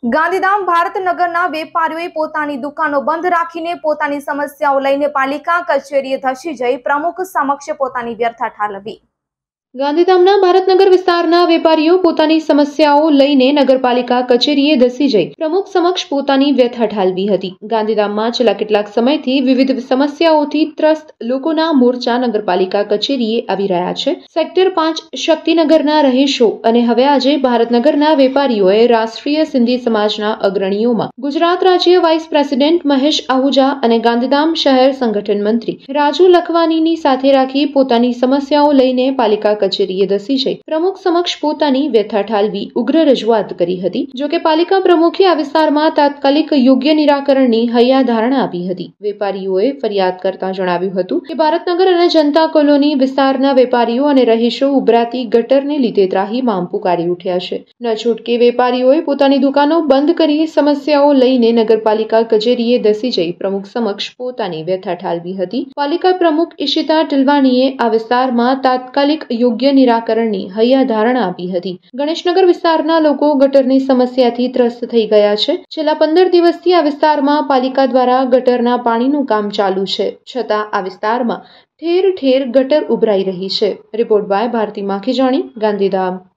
ગાંધીધામ ભારતનગરના વેપારીઓએ પોતાની દુકાનો બંધ રાખીને પોતાની સમસ્યાઓ લઈને પાલિકા કચેરીએ ધસી જઈ પ્રમુખ સમક્ષ પોતાની વ્યથા ઠાલવી। ગાંધીધામના ભારતનગર વિસ્તારના વેપારીઓ પોતાની સમસ્યાઓ લઈને નગરપાલિકા કચેરીએ ધસી જઈ પ્રમુખ સમક્ષ પોતાની વ્યથા ઠાલવી હતી। ગાંધીધામમાં છેલ્લા કેટલાક સમયથી વિવિધ સમસ્યાઓથી ત્રસ્ત લોકોના મોરચા નગરપાલિકા કચેરીએ આવી રહ્યા છે। સેક્ટર 5 શક્તિનગરના રહીશો અને હવે આજે ભારતનગરના વેપારીઓએ રાષ્ટ્રીય સિંધી સમાજના અગ્રણીઓમાં ગુજરાત રાજ્ય વાઇસ પ્રેસિડેન્ટ મહેશ આહુજા અને ગાંધીધામ શહેર સંગઠન મંત્રી રાજુ લખવાનીની સાથે રાખી પોતાની સમસ્યાઓ લઈને પાલિકા કચેરીએ ધસી જઈ પ્રમુખ સમક્ષ પોતાની વ્યથા ઠાલવી ઉગ્ર રજૂઆત કરી હતી। જો કે પાલિકા પ્રમુખે આ વિસ્તારમાં તાત્કાલિક યોગ્ય નિરાકરણની હૈયાધારણા આપી હતી। વેપારીઓએ ફરિયાદ કરતા જણાવ્યું હતું કે ભારતનગર અને જનતા કોલોની વિસ્તારના વેપારીઓ અને રહીશો ઉભરાતી ગટરને લીધે ત્રાહિમામ પુકારી ઉઠ્યા છે। ન છૂટકે વેપારીઓએ પોતાની દુકાનો બંધ કરી સમસ્યાઓ લઈને નગરપાલિકા કચેરીએ ધસી જઈ પ્રમુખ સમક્ષ પોતાની વ્યથા ઠાલવી હતી। પાલિકા પ્રમુખ ઈશિતા ટિલવાણીએ આ વિસ્તારમાં તાત્કાલિક યોગ્ય નિરાકરણની હૈયાધારણા આપી હતી। ગણેશનગર વિસ્તારના લોકો ગટરની સમસ્યાથી ત્રસ્ત થઈ ગયા છે। છેલ્લા 15 દિવસથી આ વિસ્તારમાં પાલિકા દ્વારા ગટરના પાણીનું કામ ચાલુ છે, છતાં આ વિસ્તારમાં ઠેર ઠેર ગટર ઉભરાઈ રહી છે। Report by Bharati Makhijani, Gandhidham.